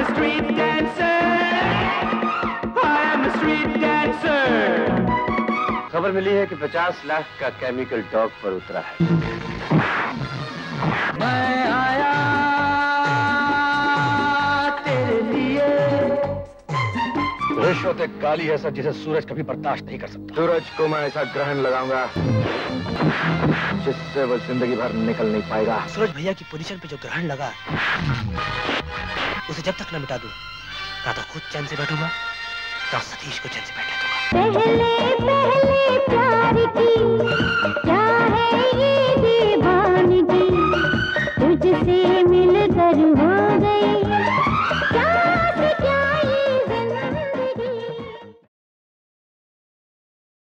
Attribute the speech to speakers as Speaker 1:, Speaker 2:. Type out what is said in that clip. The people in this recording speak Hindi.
Speaker 1: street dancer. I am a street dancer.
Speaker 2: खबर मिली है कि 50 लाख का केमिकल डॉग पर उतरा है।
Speaker 1: मैं आया तेरे लिए।
Speaker 2: रिश्वत एक काली है सर, जिसे सूरज कभी बर्दाश्त नहीं कर सकता। सूरज को मैं ऐसा ग्रहण लगाऊंगा जिससे वो जिंदगी भर निकल नहीं पाएगा।
Speaker 3: सूरज भैया की पोजीशन पे जो ग्रहण लगा उसे जब तक न मिटा दूं, ना तो खुद चैन से बैठूंगा, ना सतीश को चैन से बैठने दूंगा।
Speaker 4: पहले पहले प्यार